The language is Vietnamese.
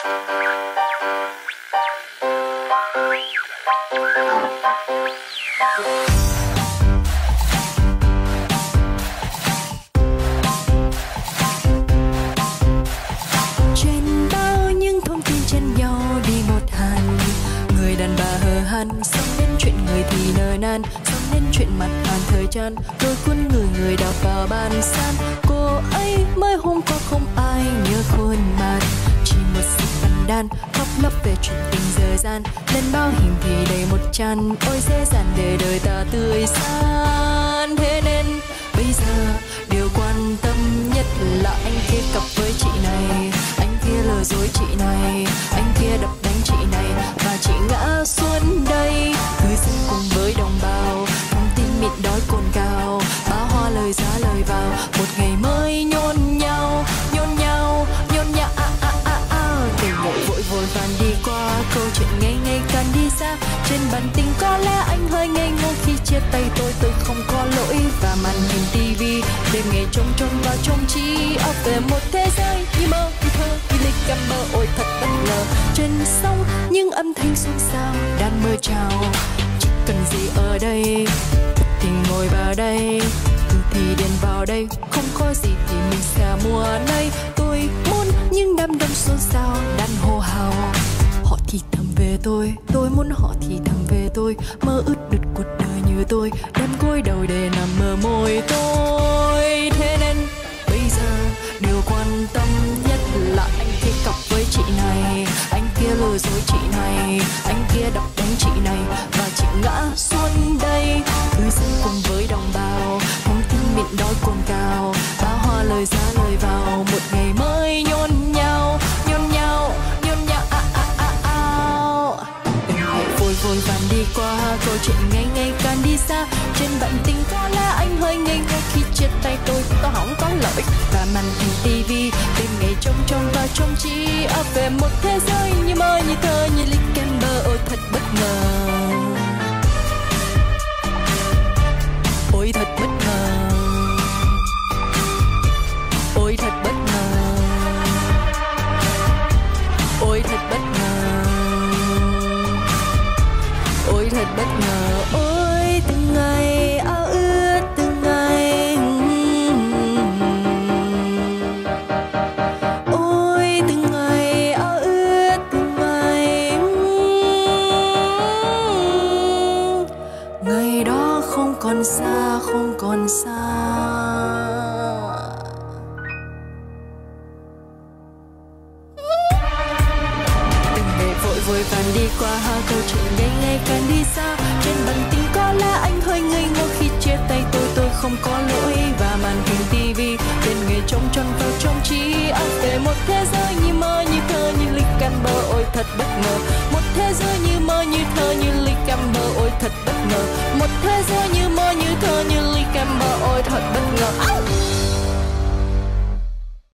Trên bao những thông tin chen nhau đi một hàng, người đàn bà hờ hằn xong đến chuyện người thì nở nang, xong đến chuyện mặt bàn thời gian đôi cuốn người đào vào bàn san. Cô ấy mới hôm qua không ai nhớ khuôn mặt, chỉ một sự phàn đan khóc lóc về chuyện tình dở dang. Lên báo hình thì đầy một tràn, ôi dễ dàng để đời ta tươi sáng. Thế nên bây giờ điều quan tâm nhất là anh kia cặp với chị này, anh kia lừa dối chị này, anh kia đập đánh chị này, và chị ngã xuống đây. Cứ sống cùng với đồng bào, thông tin mịn đói cồn cào, bao hoa lời giá lời vào, một ngày mới nhôn nhau, nhôn nhau, nhôn nhau. Tình vội vội vội vàng đi qua, câu chuyện ngày ngày càng đi xa. Trên bàn tình có lẽ anh hơi ngây ngô khi chia tay tôi không có lỗi. Và màn hình tivi đêm ngày trông trông và trông chỉ ấp về một thế giới như mơ như thơ như lịch cầm mơ. Ôi thật bất ngờ, trên sông những âm thanh xôn xao đang mơ chào. Chỉ cần gì ở đây thì ngồi vào đây, thì điền vào đây, không có gì thì mình sẽ mua đây. Tôi muốn những đám đông xôn xao đang hô hào, họ thì thầm về tôi muốn họ thì thầm về tôi. Mơ ướt đứt cuộc đời như tôi, đem gối đầu để nằm mơ môi tôi. Thế nên bây giờ điều quan tâm nhất là anh kia cặp với chị này, anh kia lừa dối chị này, anh kia đập đánh chị này, và chị ngã xuống đây. Cứ sống cùng với đồng bào, thông tin mịn đói cồn cào, bao hoa lời giá lời vào, một ngày mới nhôn nhau, nhôn nhau, nhôn nhau. Đừng hãy vội vội vàng đi qua, câu chuyện ngày ngày càng đi xa. Trên bạn tình có lẽ anh hơi ngây ngô khi chia tay tôi không có lỗi. Và màn hình tivi đêm ngày trông trông và trông chỉ ấp về một thế giới như mơ như thơ như lịch kem bơ. Ôi thật bất ngờ, ôi thật bất ngờ, ôi thật bất ngờ, ôi thật bất ngờ, ôi thật bất ngờ. Ôi từng ngày áo ướt từng ngày, ôi từng ngày áo ướt từng ngày. Ngày đó không còn xa, không còn xa. Vội vàng đi qua, câu chuyện ngày ngày càng đi xa. Trên bàn tình có lẽ anh hơi ngây ngô khi chia tay tôi không có lỗi. Và màn hình tivi bên ngày trông tròn vào trông chỉ ấp về một thế giới như mơ như thơ như lịch can bơ. Ôi thật bất ngờ,